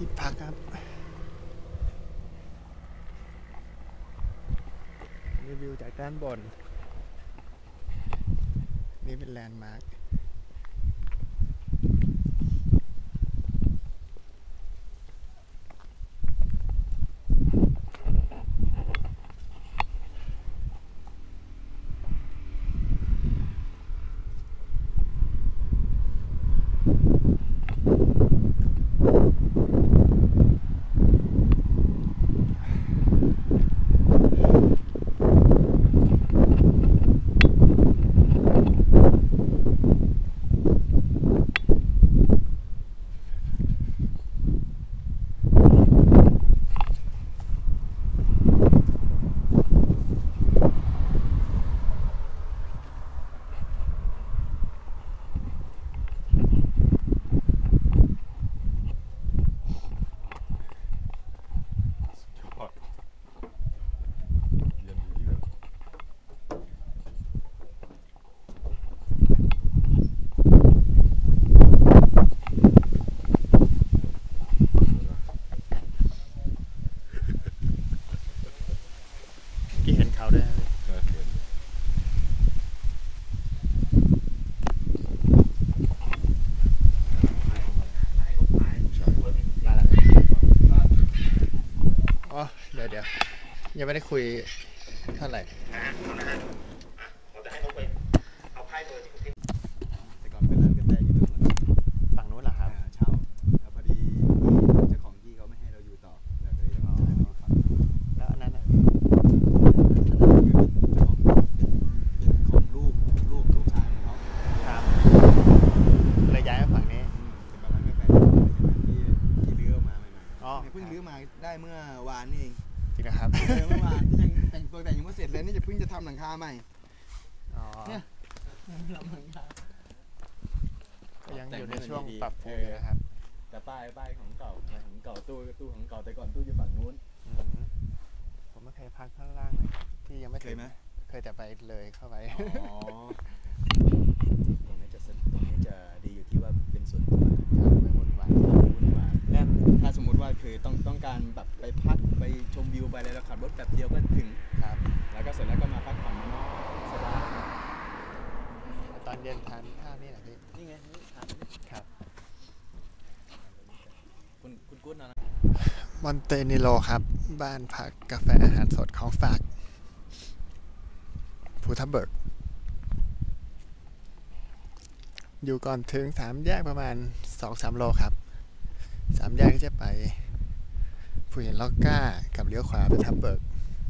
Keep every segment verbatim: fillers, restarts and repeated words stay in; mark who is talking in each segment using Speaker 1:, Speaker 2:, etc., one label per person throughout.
Speaker 1: ที่พักครับรีวิวจากด้านบนนี่เป็นแลนด์มาร์คกี่เห็นเขาด้วยอ๋อเดี๋ยวเดี๋ยวยังไม่ได้คุยเท่าไหร่
Speaker 2: แต่ก่อนเป็นร้านกาแฟอยู่ตรงนู้น
Speaker 1: ฝั่งนู้นเหรอครับ
Speaker 2: เช่าแล้วพอดีเจ้าของที่เขาไม่ให้เราอยู่ต่อเราก็เลยต้องย้ายมาอยู่ฝั่ง
Speaker 1: แล้วอันนั้นอ่ะ
Speaker 2: อันนั้นคือเป็นเจ้าของเป็นของลูกลูกลูกชายของเขา
Speaker 1: ครับเลยย้ายมาฝั่งนี้
Speaker 2: เป็นร้านกาแฟที่ที่รื้อออกมาใหม่ๆอ๋อเพิ่งรื้อมาได้เมื่อวานนี่เอง
Speaker 1: จริงนะครับ
Speaker 2: เมื่อวานที่ยังแต่งตัวแต่งยังไม่เสร็จเลยนี่จะเพิ่งจะทำหลังคาใหม่เนี่ยทำหลังคา
Speaker 1: ก็ยังอยู่ในช่วงปรับปรุงนะครับ
Speaker 2: แต่ป้ายป้ายของเก่าของเก่าตู้ตู้ของเก่าแต่ก่อนตู้อยู่ฝั่งนู้น
Speaker 1: ผมไม่เคยพักข้างล่างที่ยังไม่
Speaker 2: เคยไหม
Speaker 1: เคยแต่ไปเลยเข้าไป
Speaker 2: อ๋อตรงนี้จะตรงนี้จะดีอยู่ที่ว่าเป็นส่วนตัว
Speaker 1: ไม่วุ่นวาย
Speaker 2: วุ่นวายแน่นถ้าสมมุติว่าคือต้องต้องการแบบไปพักไปชมวิวไปอะไรเราขับรถแบบเดียวก็ถึง
Speaker 1: ครับ
Speaker 2: แล้วก็เสร็จแล้วก็มาพักผ่อนนอนสบาย
Speaker 1: ตอนเย็นทานข้าวนี่แหละพี่
Speaker 2: นี่ไงนี่ทาน
Speaker 1: ครับ
Speaker 2: คุณคุณกุ้นนะ
Speaker 1: มอนเตนิโลครับบ้านพักกาแฟอาหารสดของฝากภูทับเบิกอยู่ก่อนถึงสามแยกประมาณ สองถึงสาม โลครับสามแยกที่จะไปภูหินล็อกก้ากับเลี้ยวขวาไปทับเบิก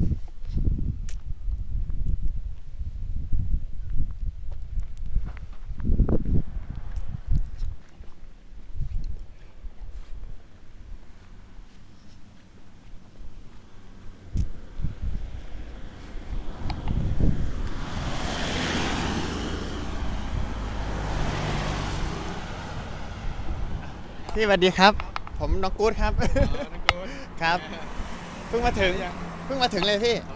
Speaker 1: พี่สวัสดีครับผมน้องกู๊ดครับครับเพิ่งมาถึงเพิ่งมาถึงเลยพี่